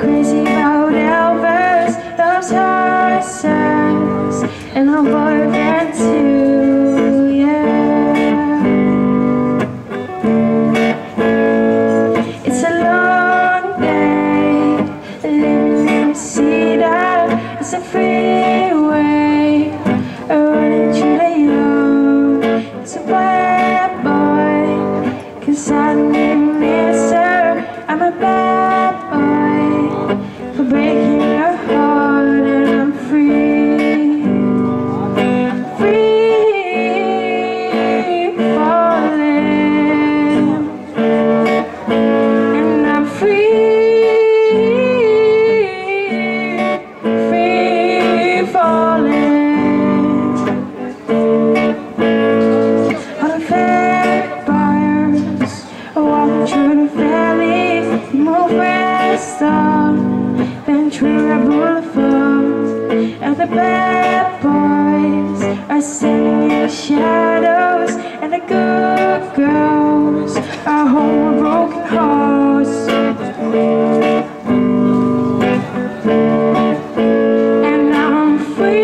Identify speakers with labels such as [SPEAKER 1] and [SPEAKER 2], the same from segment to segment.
[SPEAKER 1] crazy about Elvis, loves horses, and her boyfriend too, yeah. It's a long day, living in the cedar. It's a freeway, running through the yard. It's a bad boy, 'cause I'm miss her. I'm a bad boy for breaking your heart, and I'm free, free falling, and I'm free, free falling. All the vampires walking through the valley, move west on Ventura Boulevard, and the bad boys are sitting in the shadows, and the good girls are home with broken hearts. And I'm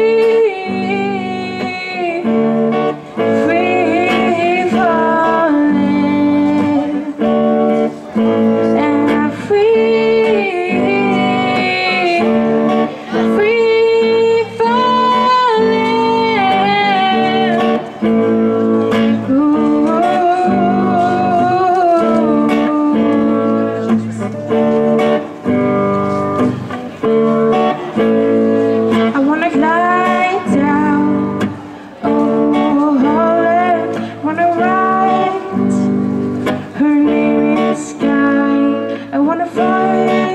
[SPEAKER 1] free, free falling, and I'm free, free falling. Ooh. I wanna glide down, oh, holy, wanna write her name in the sky. I wanna fly